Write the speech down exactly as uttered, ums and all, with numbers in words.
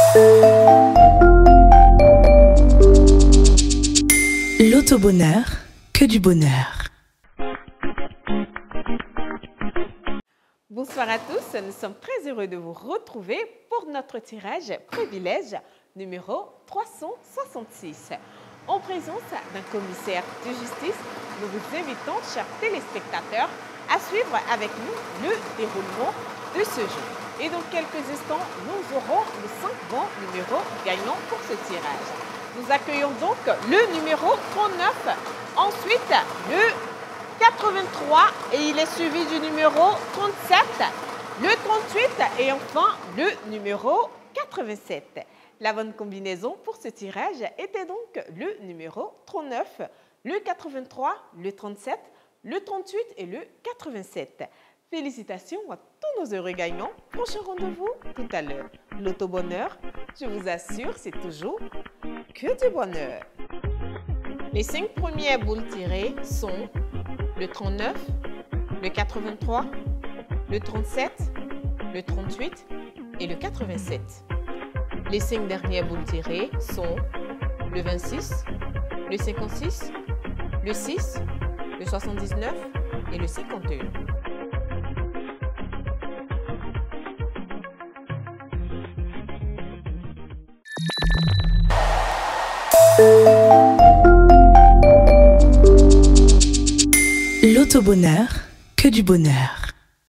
L'auto-bonheur, que du bonheur. Bonsoir à tous, nous sommes très heureux de vous retrouver pour notre tirage privilège numéro trois cent soixante-six. En présence d'un commissaire de justice, nous vous invitons, chers téléspectateurs, à suivre avec nous le déroulement de ce jeu. Et dans quelques instants, nous aurons les cinq bons numéros gagnants pour ce tirage. Nous accueillons donc le numéro trente-neuf, ensuite le quatre-vingt-trois et il est suivi du numéro trente-sept, le trente-huit et enfin le numéro quatre-vingt-sept. La bonne combinaison pour ce tirage était donc le numéro trente-neuf, le quatre-vingt-trois, le trente-sept, le trente-huit et le quatre-vingt-sept. Félicitations à tous nos heureux gagnants. Prochain rendez-vous tout à l'heure. L'auto-bonheur, je vous assure, c'est toujours que du bonheur. Les cinq premières boules tirées sont le trente-neuf, le quatre-vingt-trois, le trente-sept, le trente-huit et le quatre-vingt-sept. Les cinq dernières boules tirées sont le vingt-six, le cinquante-six, le six, le soixante-dix-neuf et le cinquante et un. L'auto-bonheur, que du bonheur.